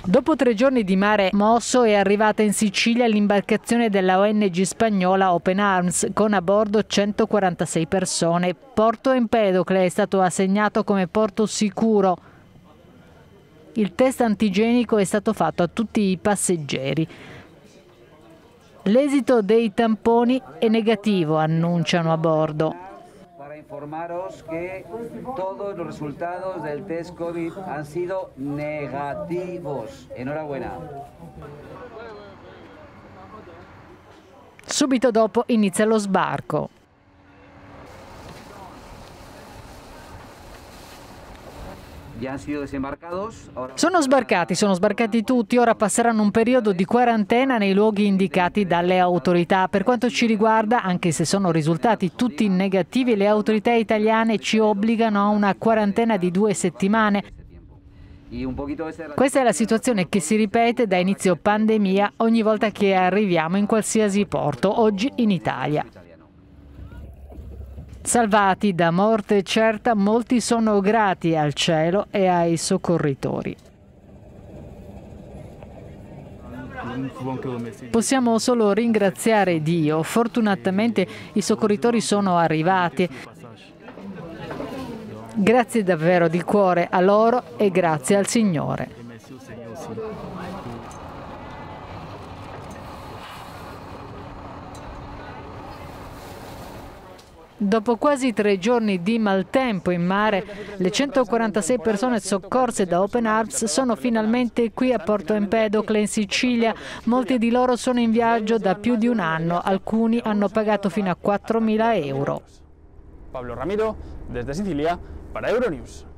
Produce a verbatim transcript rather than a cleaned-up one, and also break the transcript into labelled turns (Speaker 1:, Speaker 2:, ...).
Speaker 1: Dopo tre giorni di mare mosso è arrivata in Sicilia l'imbarcazione della O N G spagnola Open Arms con a bordo centoquarantasei persone. Porto Empedocle è stato assegnato come porto sicuro. Il test antigenico è stato fatto a tutti i passeggeri. L'esito dei tamponi è negativo, annunciano a bordo.
Speaker 2: Para informaros que todos los resultados del test COVID han sido negativos. Enhorabuena.
Speaker 1: Subito dopo inizia lo sbarco. Sono sbarcati, sono sbarcati tutti, ora passeranno un periodo di quarantena nei luoghi indicati dalle autorità. Per quanto ci riguarda, anche se sono risultati tutti negativi, le autorità italiane ci obbligano a una quarantena di due settimane. Questa è la situazione che si ripete da inizio pandemia ogni volta che arriviamo in qualsiasi porto, oggi in Italia. Salvati da morte certa, molti sono grati al cielo e ai soccorritori. Possiamo solo ringraziare Dio. Fortunatamente i soccorritori sono arrivati. Grazie davvero di cuore a loro e grazie al Signore. Dopo quasi tre giorni di maltempo in mare, le centoquarantasei persone soccorse da Open Arms sono finalmente qui a Porto Empedocle in Sicilia. Molti di loro sono in viaggio da più di un anno, alcuni hanno pagato fino a quattromila euro.
Speaker 3: Pablo Ramiro, desde Sicilia, para Euronews.